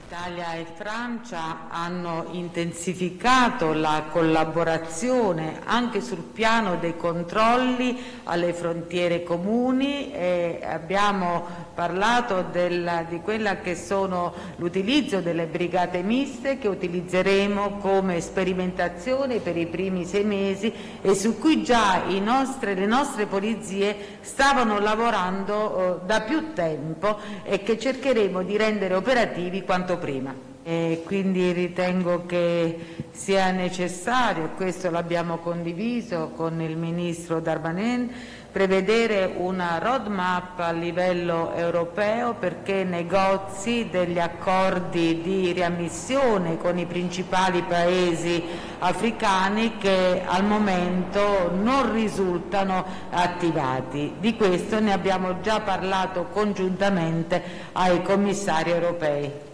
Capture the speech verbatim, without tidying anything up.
Italia e Francia hanno intensificato la collaborazione anche sul piano dei controlli alle frontiere comuni e abbiamo parlato del, di quella che sono l'utilizzo delle brigate miste che utilizzeremo come sperimentazione per i primi sei mesi e su cui già i nostre, le nostre polizie stavano lavorando eh, da più tempo e che cercheremo di rendere operativi quanto prima. E quindi ritengo che sia necessario, e questo l'abbiamo condiviso con il Ministro Darmanin, prevedere una roadmap a livello europeo perché negozi degli accordi di riammissione con i principali paesi africani che al momento non risultano attivati. Di questo ne abbiamo già parlato congiuntamente ai commissari europei.